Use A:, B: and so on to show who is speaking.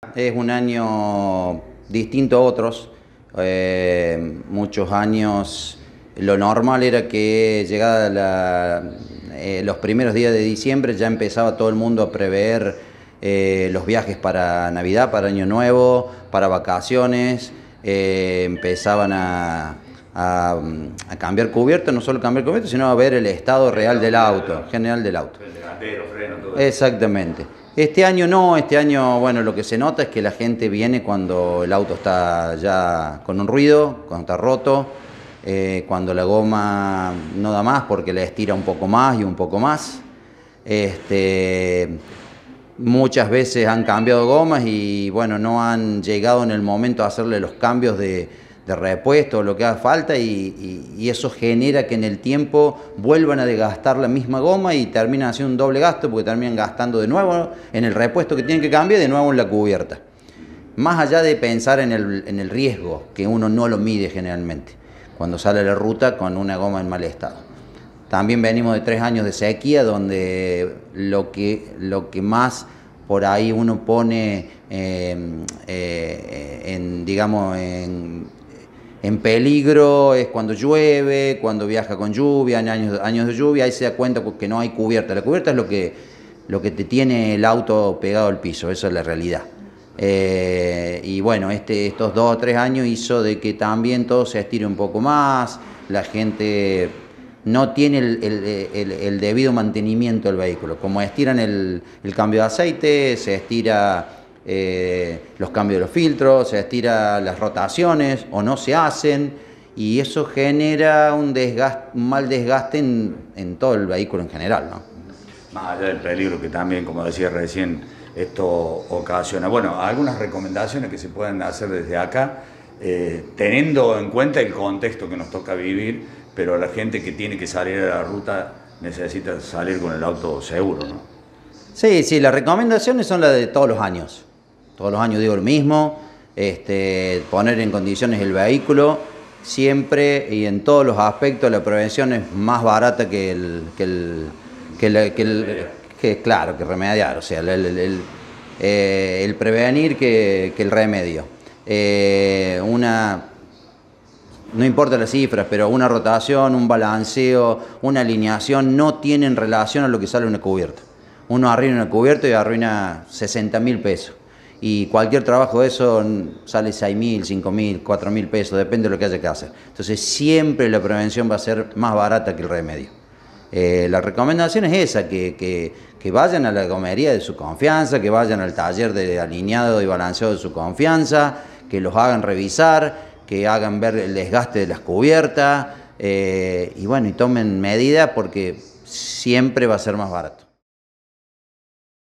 A: Es un año distinto a otros. Muchos años lo normal era que llegada los primeros días de diciembre ya empezaba todo el mundo a prever los viajes para Navidad, para Año Nuevo, para vacaciones. Empezaban a cambiar cubierta, no solo cambiar cubierta, sino a ver el estado real del auto, general del auto.
B: El delantero, freno, todo.
A: Exactamente. Este año no, este año, bueno, lo que se nota es que la gente viene cuando el auto está ya con un ruido, cuando está roto, cuando la goma no da más porque la estira un poco más y un poco más. Muchas veces han cambiado gomas y bueno, no han llegado en el momento a hacerle los cambios de repuesto o lo que haga falta y eso genera que en el tiempo vuelvan a desgastar la misma goma y terminan haciendo un doble gasto porque terminan gastando de nuevo en el repuesto que tienen que cambiar y de nuevo en la cubierta. Más allá de pensar en el riesgo, que uno no lo mide generalmente cuando sale a la ruta con una goma en mal estado. También venimos de 3 años de sequía donde lo que más por ahí uno pone digamos, en peligro es cuando llueve, cuando viaja con lluvia, en años de lluvia, ahí se da cuenta que no hay cubierta. La cubierta es lo que te tiene el auto pegado al piso, esa es la realidad. Y bueno, estos 2 o 3 años hizo de que también todo se estire un poco más, la gente no tiene el debido mantenimiento del vehículo. Como estiran el cambio de aceite, se estira los cambios de los filtros, se estira las rotaciones o no se hacen y eso genera un mal desgaste en todo el vehículo en general, ¿no?
B: Más allá del peligro que también, como decía recién, esto ocasiona. Bueno, algunas recomendaciones que se pueden hacer desde acá, teniendo en cuenta el contexto que nos toca vivir, pero la gente que tiene que salir a la ruta necesita salir con el auto seguro, ¿no?
A: Sí, las recomendaciones son las de todos los años. Todos los años digo lo mismo, poner en condiciones el vehículo, siempre y en todos los aspectos la prevención es más barata que remediar, o sea, el prevenir que el remedio. No importa las cifras, pero una rotación, un balanceo, una alineación no tienen relación a lo que sale una cubierta. Uno arruina una cubierta y arruina 60.000 pesos. Y cualquier trabajo de eso sale 6.000, 5.000, 4.000 pesos, depende de lo que haya que hacer. Entonces siempre la prevención va a ser más barata que el remedio. La recomendación es esa, que vayan a la gomería de su confianza, que vayan al taller de alineado y balanceo de su confianza, que los hagan revisar, que hagan ver el desgaste de las cubiertas y bueno, y tomen medidas porque siempre va a ser más barato.